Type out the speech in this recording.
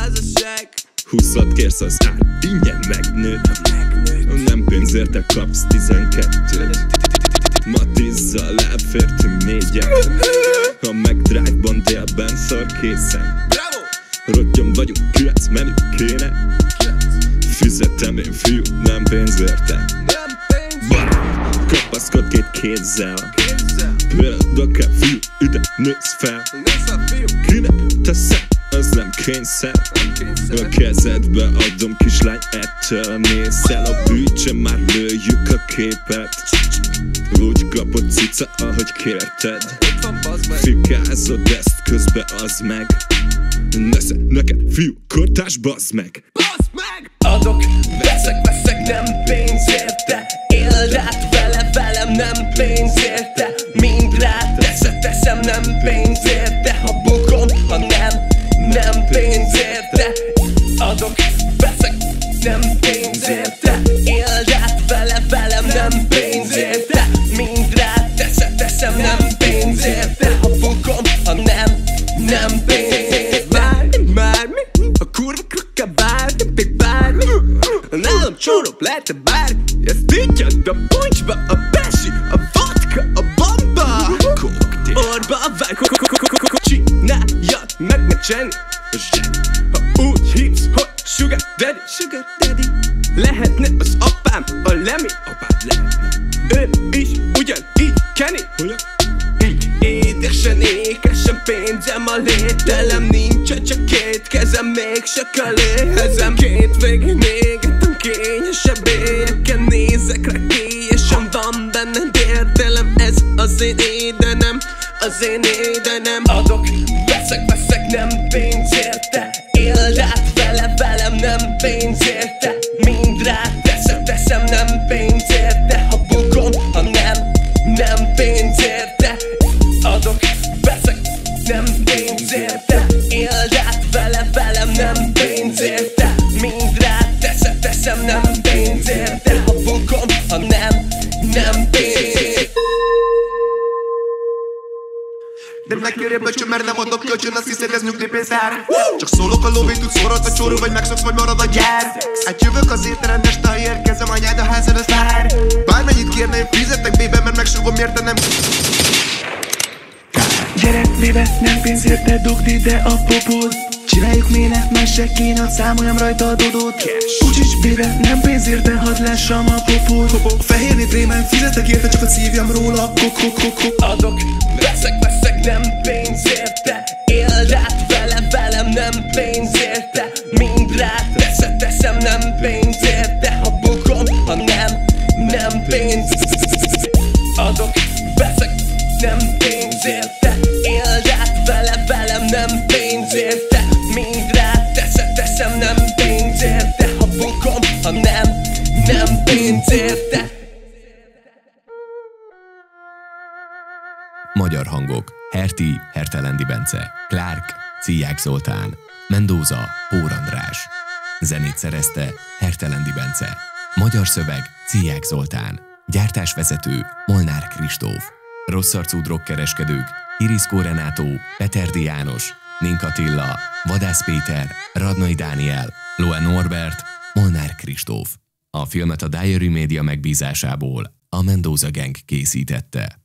házasság. 20-at kérsz, az ár ingyen megnőtt. Nem pénzérte kapsz 12-t. Matizzal elfértünk 4-et. Ha meg drive-ban délben szar készen. Rottyom vagyunk, 9 menü kéne. Fizetem én fiú, nem pénzérte. Kapaszkod 2 kézzel. Példa kell fiú, ide nézz fel. Kinek teszem, az nem kényszer. A kezedbe adom kislány, ettől mész el. A bűcsön már lőjük a képet. Úgy kapod cica, ahogy kérted. Fikázod ezt, közbe az meg. Nesze neked fiú, kortás, bazd meg. Adok, veszek, nem pénzérte. Éld át vele, velem nem pénzérte. Mind rád teszem, nem pénzérte. Ha bukom, ha nem pénzérte. Adok, veszek, nem pénzérte. Éld át vele, velem nem pénzérte. Mind rád teszem, nem pénzérte. Ha bukom, ha nem pénzérte. Bármi, a kurva krukka bármi, még bármi. Nálam csóróbb lehet-e bármi? Ezt így a puncsba, a pesi, a vodka, a bomba. Orba vár, csináljad meg Jenny. Ha úgy hívsz, hogy Sugar Daddy. Lehetne az apám a Lemmy. Ő is ugyanígy Kenny. Így édesen, ékesen pénzem a lételem nincsen, csak 2 kezem, mégse kaléhezem. 2 végig mégetem, kényesebb éjeken nézek rá, kélyesen van bennem értelem. Ez az én édenem, az én édenem. Adok, veszek, nem pénzérte. Éld át vele, velem nem pénzérte. Mind rád teszem, nem pénzérte. Ha bukom, ha nem pénzérte. Adok, veszek, nem pénzérte. Éld át vele, velem nem pénzérte. Mind rád teszem, nem pénzérte. Ha bukom, ha nem pénzérte. De megkérje böcsön, mert nem adok kölcsön, azt hiszed ez nyugdíjpénztár. Csak szólok a lóvé, tudsz forrad a csóró, vagy megszoksz, vagy marad a gyár. Hát jövök az étterem, este érkezem, anyád a házad az vár. Bármennyit kérne, én fizetek bébe, mert megsugom érte nem. Gyerek véve, nem pénzérte, dugd ide a popót. Csináljuk méne, más se kéne, számoljam rajta a dodót. Úgyis véve, nem pénzérte, hadd lássam a popót. Fehérni trémen, fizetek érte, csak a szívjam róla. Adok, veszek, nem pénzérte. Éld át vele, velem nem pénzérte. Mind rád teszem, nem pénzérte. Ha bukom, ha nem pénzérte. Adok, veszek, nem pénzérte. Éld át vele, velem nem pénzérte. Mind rád teszem, nem pénzérte. Ha bukom, ha nem pénzérte. Magyar hangok: Herti, Hertelendi Bence, Clark, Ciák Zoltán, Mendoza, Pór András. Zenét szerezte Hertelendi Bence. Magyar szöveg: Ciák Zoltán. Gyártásvezető: Molnár Kristóf. Rosszarcú drogkereskedők: Iriszkó Renátó, Peterdi János, Nink Attila, Vadász Péter, Radnai Dániel, Loe Norbert, Molnár Kristóf. A filmet a Diary Media megbízásából a Mendoza Gang készítette.